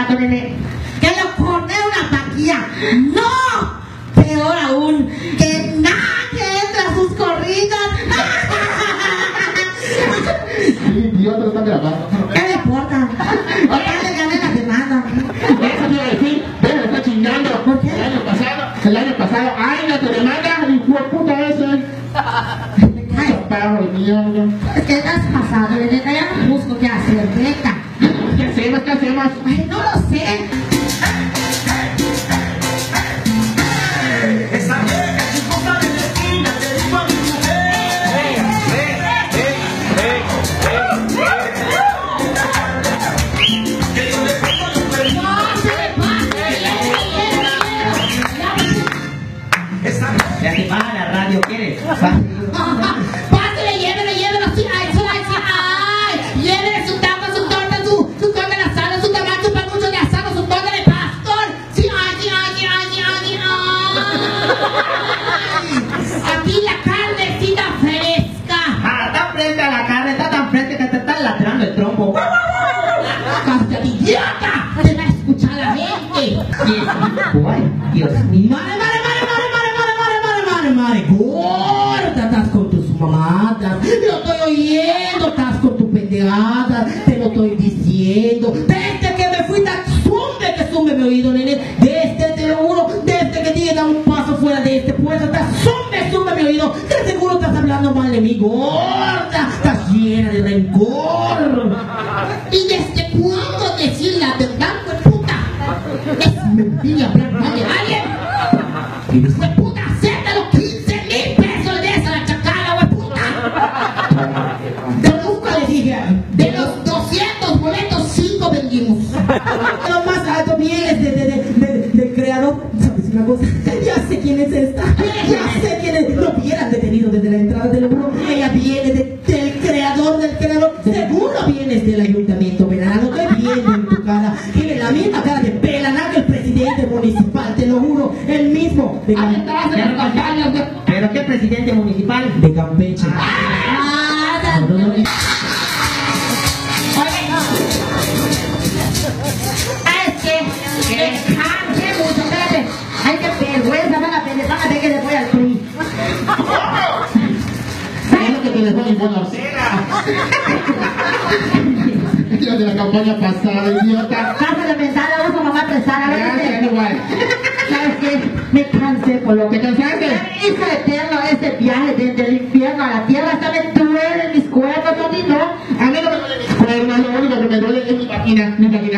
aparato, nene. Que lo pone una taquilla. ¡No! Peor aún, que nadie entra a sus corridas. Sí, Dios te lo está grabando. ¿Qué le importa? Ojalá le gané la demanda. Eso te iba a decir, pero me está chingando. ¿Por qué? El año pasado, ay, no te demanda, hijo de puta ese. Ay, Pago de mierda. ¿qué te has pasado, nene? Ya no busco qué hacer, neta. ¿Qué hacemos? ¿Qué hacemos? Ay, no lo sé. Esa vieja es un poco de esquina, te digo a mi mujer. Que yo le pongo los cuernos. Esa Ya te baja la radio, ¿quieres? Pásale, llévelo, sí, ay, llévele su tapa, su torta, su torta de asado, su tabaco, su panucho de asado, su torta de pastor, sí, ay. Aquí la carnecita fresca. Ah, está frente a la carne, está tan frente que te está ladrando el trompo. ¡Cállate, idiota! ¡Te va a escuchar la gente! Ay, Dios mío. Mare, gorda, estás con tus mamadas, lo estoy oyendo, estás con tu pendejada, te lo estoy diciendo, desde que me fui tan que sume mi oído, nene, desde, te lo juro, desde que te da un paso fuera de este puesto, estás sume mi oído, que seguro estás hablando mal de mí, gorda, estás llena de rencor. ¿Y desde cuándo decir la verdad, pues puta? Es mentira hablar mal de alguien. Y dice, puta, acéptalo, 15,000 pesos de esa la chacala, wey puta. Nunca le dije, de los 200 boletos, 5 vendimos. Lo más alto viene del creador. ¿Sabes una cosa? Ya sé quién es esta. Ya sé quién es. Lo hubieran detenido desde la entrada del muro. Ella viene del creador del creador. Seguro vienes del ayuntamiento, verano. Estoy viendo en tu cara. Tiene la misma cara de pelana que el presidente municipal, te lo juro. El mismo. De ¿Pero qué presidente municipal? de Campeche. Ay, qué vergüenza, van a ver que le voy al PRI. ¿Sabes lo que te dejó mi buena cena? Yo de la campaña pasada, idiota. Pásale mensaje a su mamá prestada, a ver Gracias, qué. igual. ¿Sabes qué? Me cansé por lo que ¿Te cansaste? hizo eterno este viaje desde el infierno a la tierra. Hasta me duelen mis cuernos, Totito. A mí no me duele mis cuernos, lo único que me duele es mi vagina, mi vagina.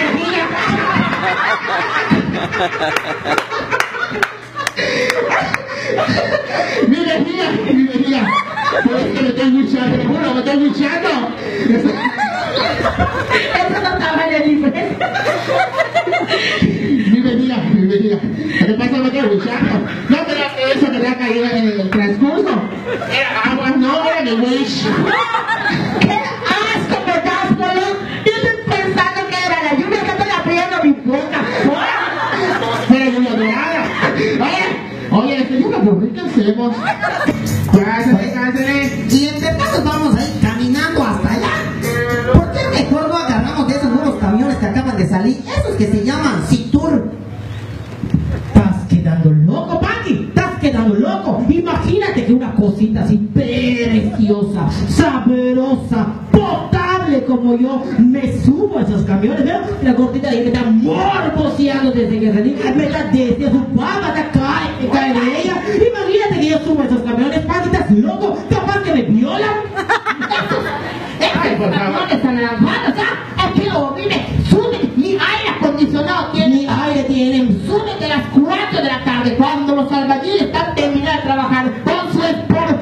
Mi vagina. Por eso me estoy luchando, te juro, me estoy luchando. Eso no estaba en el libro. Mi vagina. Lo que pasa es que me estoy luchando. No creas que eso me ha caído en el transcurso. Era agua, no era de wish. ¡Qué asco me das, boludo! Yo estoy pensando que era la lluvia que estoy abriendo mi boca. Pero lluvia dorada. Oye, yo me aburrí, ¿qué hacemos? Cállate. Y entre todos vamos a ir caminando hasta allá. ¿Por qué mejor no agarramos de esos nuevos camiones que acaban de salir? Esos que se llaman Citur. Estás quedando loco, Paqui. Estás quedando loco. Imagínate que una cosita así preciosa, sabrosa, potable como yo, me subo a esos camiones. ¿Veo? La gordita ahí me está morboseando desde que salí. Me está desde su baba, me cae de ella. Imagínate que yo subo a esos camiones. Paqui, ¿estás loco? Capaz que me violan. Estos camiones están en las manos, ¿ah? Es que horrible. Suben, ni aire acondicionado tienen. Ni aire tienen. Suben de las 4 de la tarde cuando los albañiles están terminando de trabajar con su esposo.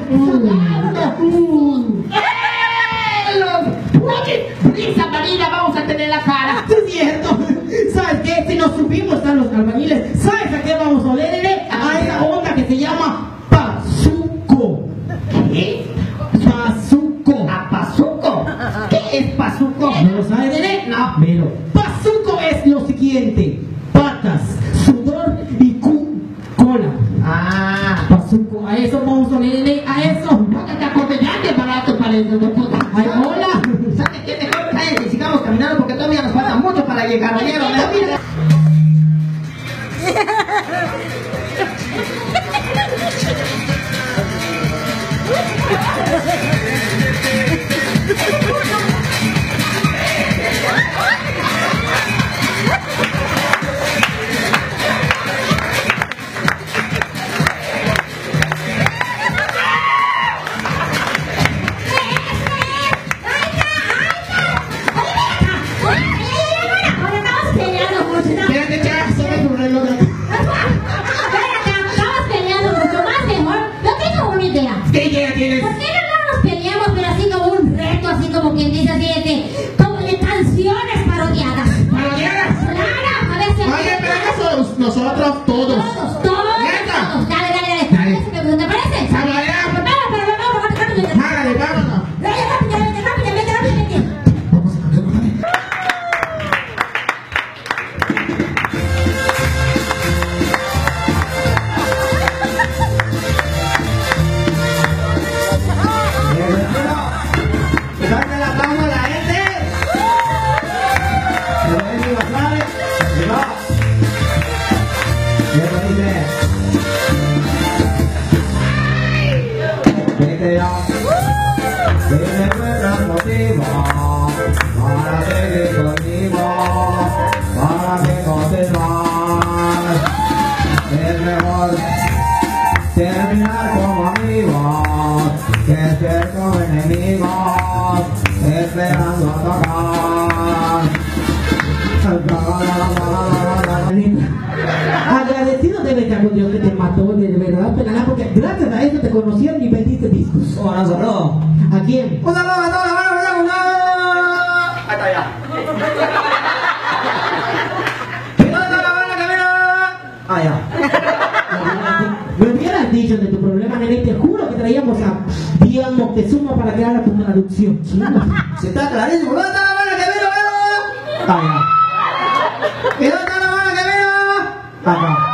Brisa marina vamos a tener la cara. Es cierto. ¿Sabes qué? Si nos subimos a los albañiles, ¿sabes a qué vamos a oler? A esa onda que se llama pazuco. ¿Qué? Pazuco. ¿A pazuco? ¿Qué es pazuco? ¿No lo sabes, nene? No. Pero pazuco es lo siguiente: patas, sudor y cola. Ah, pazuco. A eso vamos a oler, nene. A eso. No te acompañaste barato para eso, no puta. Ay, hola. ¿Sabes qué? Mejor cállate y sigamos caminando porque todavía nos falta mucho para llegar. caballero, mira. Espérate, ya, solo tu reloj. ¿Qué idea tienes? ¿Por qué no nos peleamos, pero así como un reto, así como quien dice así, como de canciones parodiadas? ¿Parodiadas? Claro, a ver si... Oye, pero eso nosotros todos. Todos. Dale. Dale. ¿Te parece? Sabalea. Hágale, vámonos. Rápidamente. Dale la palma a la gente. Se ve mi suave. Eso dice. Vete ya. Dime el motivo para seguir conmigo, para que no te vas. Es mejor terminar como amigos que ser como enemigos, esperando a tocar. Agradecido debe estar con Dios que te mató, de verdad, Penalá, porque gracias a eso te conocieron y vendiste discos. Un saludo. ¿A quién? Un saludo a toda la mano, ahí está ya. ¡Quitando la mano, camino! Ah, ya. Me hubieras dicho de tu problema, nene, te juro que traíamos a Dios Moctezuma para que haga tu traducción. Si está clarísimo, ¿dónde está la mano, camino? Ah, ¿Y dónde está la mano, camino? ya. Acá.